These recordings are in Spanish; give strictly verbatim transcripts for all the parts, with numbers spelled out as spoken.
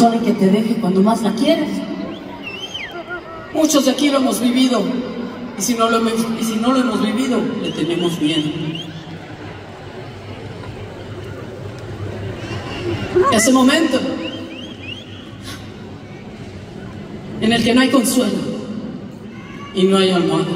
persona y que te deje cuando más la quieres. Muchos de aquí lo hemos vivido, y si no lo hemos, y si no lo hemos vivido, le tenemos miedo. Ese momento en el que no hay consuelo y no hay almohada.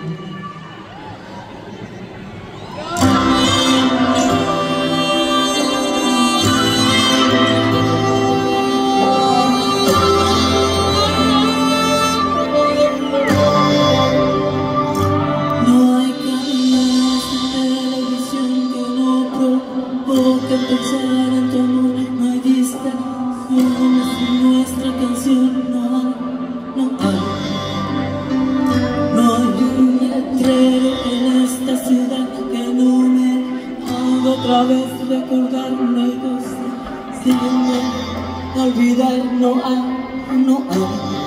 No hay canales de televisión que no provoquen pensar en tu amor. No hay distracciones en nuestra canción. No hay, no hay. No hay un letrero en esta ciudad que no me haga otra vez recordar una cosa. Sin olvidar, no hay, no hay.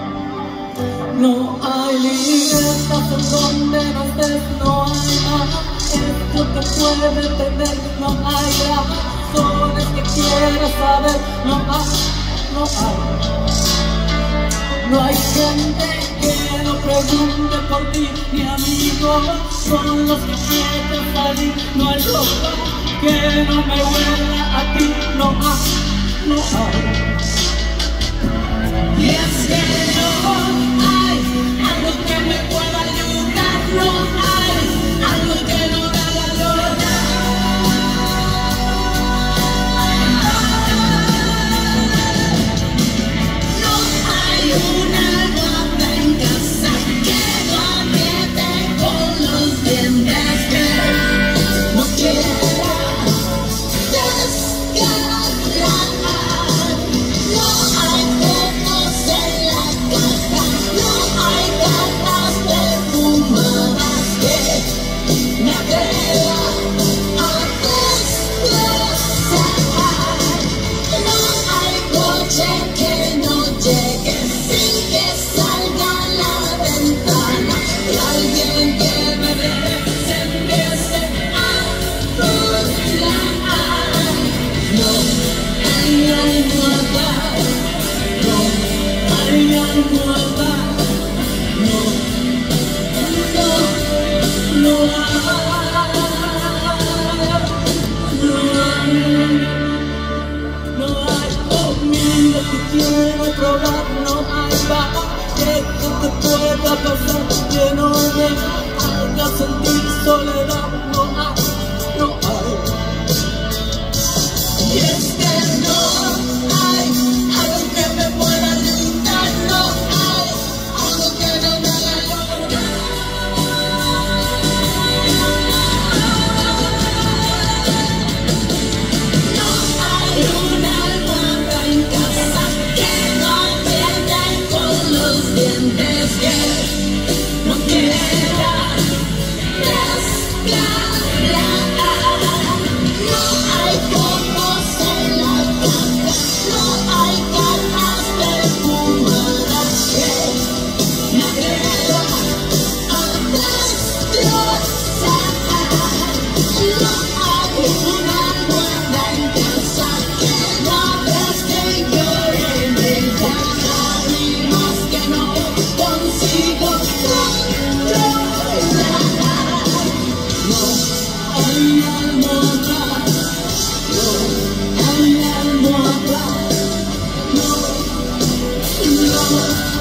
No hay libertad en donde no estés, no hay nada. Es lo que puede tener, no hay razones que quieras saber, no hay, no hay. No hay gente que no pregunte por ti, ni amigos son los que quieren salir. No hay ropa que no me huela a ti, no hay, no hay. Y es que no hay algo que me pueda ayudar, no hay algo que no me haga llorar. No hay una almohada en casa que no apriete con los dientes, que no quiera desgarrar. No hay fotos en la casa, no hay cartas perfumadas que me atrevan a destrozar. No hay coche que no llegue sin que salga a la ventana, y alguien que me ve se empiece a burlar. No hay almohada, no hay almohada, no, no, no hay, no hay, no hay comida que quiero probar, no hay bar que te pueda pasar, que no me haga sentir soledad, no hay, no hay. Y es que no hay algo que me pueda ayudar, no hay algo que no me haga llorar. No hay una almohada en casa que no apriete con los dientes, que no quiera desgarrar. No hay fotos en la casa, no hay cartas perfumadas que me atrevan a destrozar. No hay una almohada en casa que no ves que llore y me da lágrimas que no consigo controlar. No hay almohada, no hay almohada, no, no.